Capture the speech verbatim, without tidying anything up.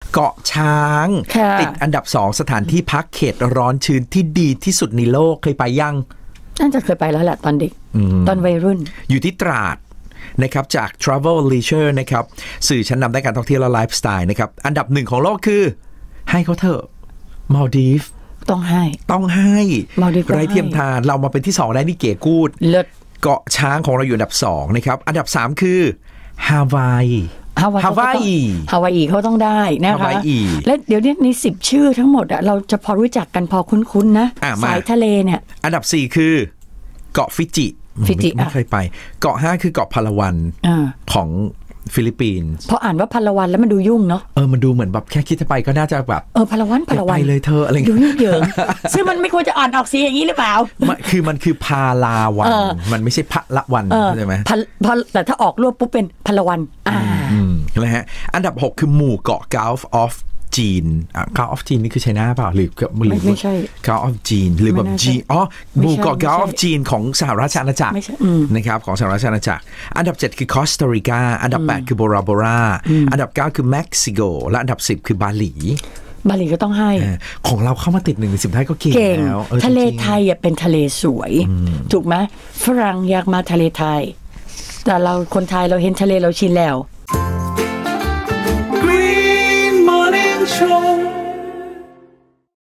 เกาะช้างติดอันดับสองสถานที่พักเขตร้อนชื้นที่ดีที่สุดในโลกเคยไปยังน่าจะเคยไปแล้วแหละตอนเด็กตอนวัยรุ่นอยู่ที่ตราดนะครับจาก Travel Leisure นะครับสื่อชั้นนำด้านการท่องเที่ยวและไลฟ์สไตล์นะครับอันดับหนึ่งของโลกคือให้เขาเถอะมาลดีฟต้องให้ต้องให้ไร้เทียมทานเรามาเป็นที่สองได้นี่เก๋กูดเลิศเกาะช้างของเราอยู่อันดับสองนะครับอันดับสามคือฮาวายฮาวายฮาวายฮาวายเขาต้องได้นะคะและเดี๋ยวนี้ในสิบชื่อทั้งหมดอะเราจะพอรู้จักกันพอคุ้นๆนะสายทะเลเนี่ยอันดับสี่คือเกาะฟิจิฟิจิไม่เคยไปเกาะห้าคือเกาะพาลาวันของฟิลิปปินส์เพราะอ่านว่าพาลาวันแล้วมันดูยุ่งเนาะเออมันดูเหมือนแบบแค่คิดจะไปก็น่าจะแบบเออพาลาวันพาลาวันไปเลยเธออะไรดูยุ่งเหยิงซึ่งมันไม่ควรจะอ่านออกเสียงอย่างนี้หรือเปล่าคือมันคือพาลาวันมันไม่ใช่พะละวันใช่ไหมพอแต่ถ้าออกรวบปุ๊บเป็นพาลาวันอ่าใช่ไหมฮะอันดับหกคือหมู่เกาะ Gulf of จีนอ่ะ Gulf of จีนนี่คือไชน่าเปล่าหรือไม่ใช่ Gulf of จีนหรือแบบจีอ๋อหมู่เกาะ Gulf of จีนของสหราชอาณาจักรนะครับของสหราชอาณาจักรอันดับเจ็ดคือคอสตาริกาอันดับแปดคือโบราโบราอันดับเก้าคือเม็กซิโกและอันดับสิบคือบาหลีบาหลีก็ต้องให้ของเราเข้ามาติดหนึ่งในสิบท้ายก็เก่งแล้วทะเลไทยเป็นทะเลสวยถูกไหมฝรั่งอยากมาทะเลไทยแต่เราคนไทยเราเห็นทะเลเราชินแล้ว Green Morning Show